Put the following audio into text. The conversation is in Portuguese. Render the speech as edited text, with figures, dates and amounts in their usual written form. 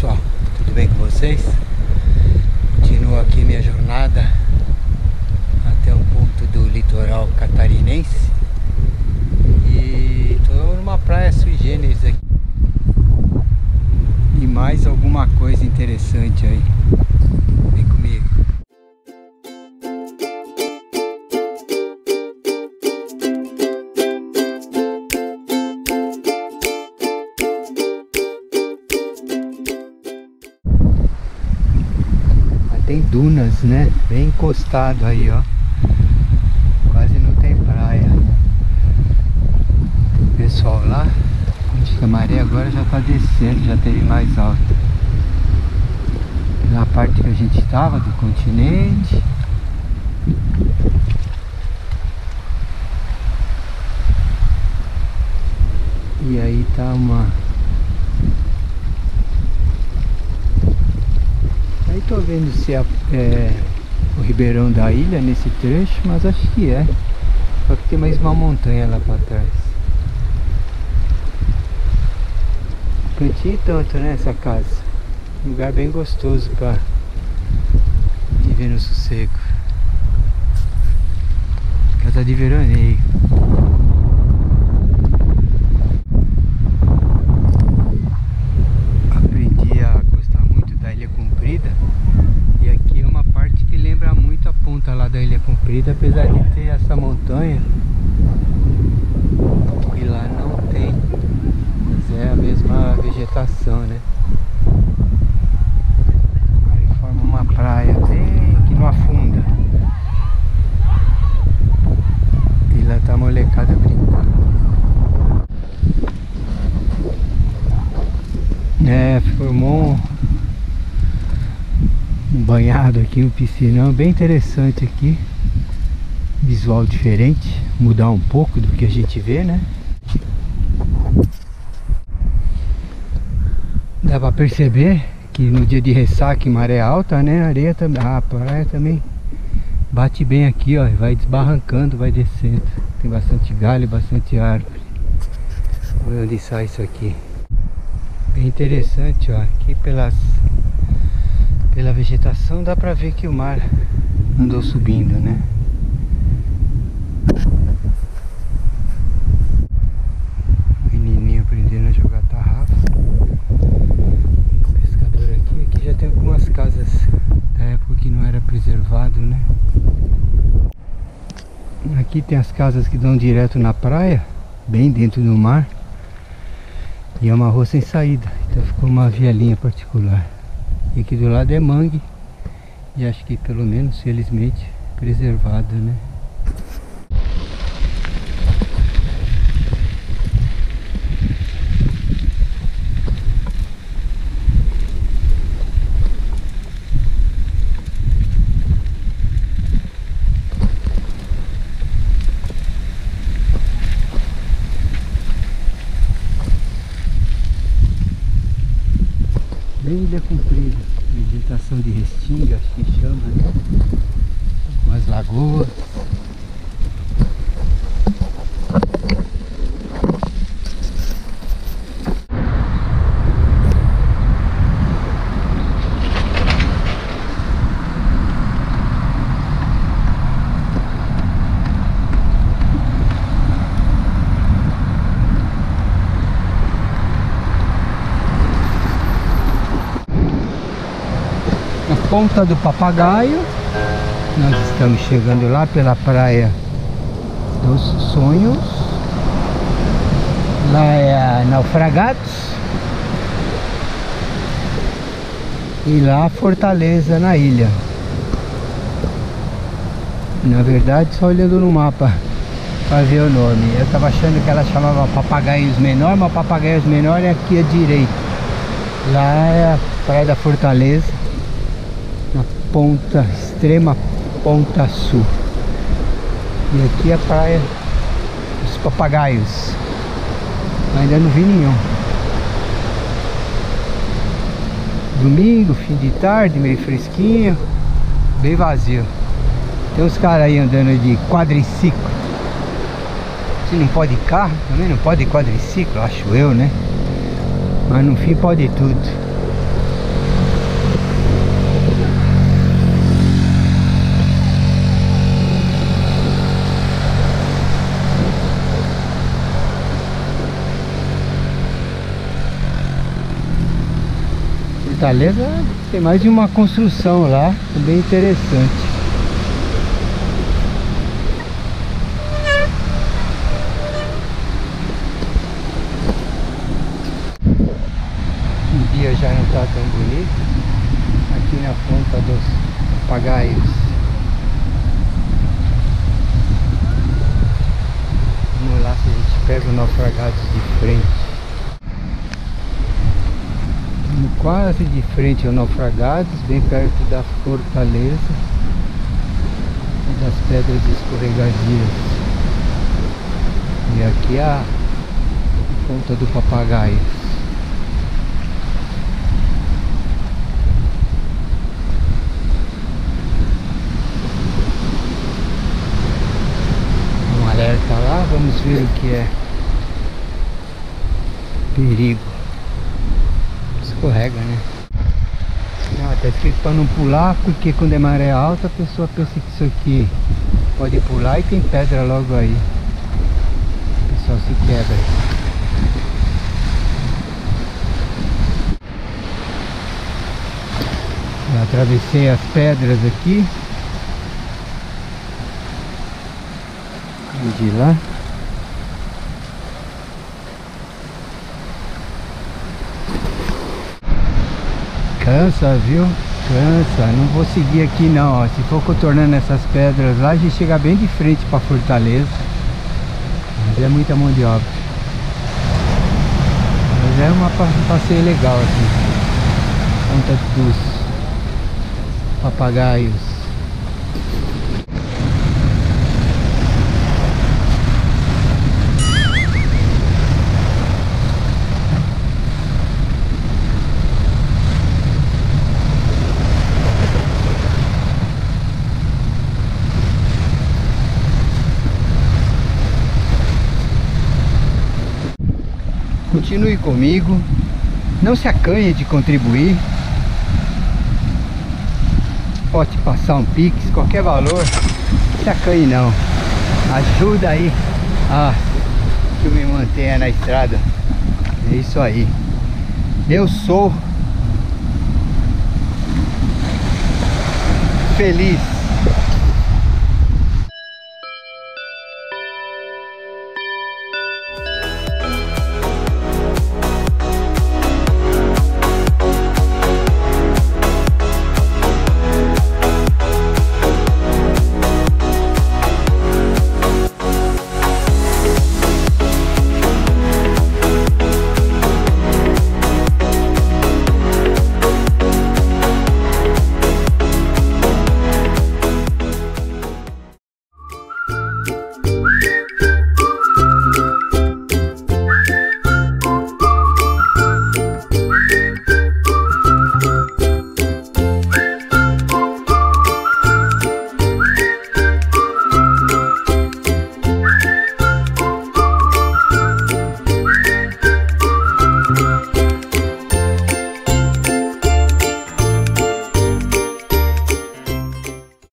pessoal, tudo bem com vocês? Continuo aqui minha jornada até um ponto do litoral catarinense e estou numa praia sui generis aqui e mais alguma coisa interessante aí. Vem comigo. Tem dunas, né? Bem encostado aí, ó. Quase não tem praia. Tem pessoal lá. Acho que a maré agora já tá descendo, já teve mais alta. Na parte que a gente estava do continente. E aí tá Aí tô vendo se é o Ribeirão da Ilha nesse trecho, mas acho que é. Só que tem mais uma montanha lá pra trás. Cantinho tanto, né, essa casa. Um lugar bem gostoso pra viver no sossego. Casa de veraneio. E aqui é uma parte que lembra muito a ponta lá da Ilha Comprida, apesar de ter essa montanha e lá não tem, mas é a mesma vegetação, né? Aí forma uma praia bem que não afunda e lá tá a molecada brincando. Formou um banhado aqui, um piscinão bem interessante aqui, visual diferente, mudar um pouco do que a gente vê, né? Dá pra perceber que no dia de ressaca e maré alta, né, a praia também bate bem aqui, ó, e vai desbarrancando, vai descendo. Tem bastante galho, bastante árvore. Vamos ver onde sai isso aqui. Bem interessante, ó, aqui pela vegetação dá pra ver que o mar andou subindo, né? Menininho aprendendo a jogar tarrafa. Pescador aqui. Aqui já tem algumas casas da época que não era preservado, né? Aqui tem as casas que dão direto na praia, bem dentro do mar. E é uma rua sem saída, então ficou uma vielinha particular. E aqui do lado é mangue. E acho que pelo menos, felizmente, preservado, né? Bem Ilha Comprida, vegetação de restinga, acho que chama, né? Umas lagoas. Ponta do Papagaio, nós estamos chegando lá pela Praia dos Sonhos. Lá é a Naufragados e lá a Fortaleza na ilha. Na verdade, só olhando no mapa para ver o nome. Eu estava achando que ela chamava Papagaios Menor, mas Papagaios Menor é aqui à direita. Lá é a Praia da Fortaleza, na ponta, extrema ponta sul. E aqui é a Praia dos Papagaios. Ainda não vi nenhum. Domingo, fim de tarde, meio fresquinho, bem vazio. Tem uns caras aí andando de quadriciclo. Se não pode carro, também não pode quadriciclo, acho eu, né? Mas no fim pode tudo. Fortaleza tem mais de uma construção lá, bem interessante. O dia já não está tão bonito aqui na ponta dos papagaios. Vamos lá se a gente pega o Naufragados de frente. Estamos quase de frente ao Naufragados, bem perto da fortaleza e das pedras escorregadias. E aqui a ponta do Papagaio. Um alerta lá, vamos ver o que é. Perigo. Escorrega, né? Tá escrito para não pular, porque quando é maré alta a pessoa pensa que isso aqui pode pular e tem pedra logo aí. O pessoal se quebra. Eu atravessei as pedras aqui. De lá. Cansa, viu? Cansa. Não vou seguir aqui não, ó. Se for contornando essas pedras lá, a gente chega bem de frente para Fortaleza. Mas é muita mão de obra. Mas é um passeio legal aqui. Ponta dos Papagaios. Continue comigo, não se acanhe de contribuir. Pode passar um Pix, qualquer valor, não se acanhe não. Ajuda aí a que eu me mantenha na estrada. É isso aí. Eu sou feliz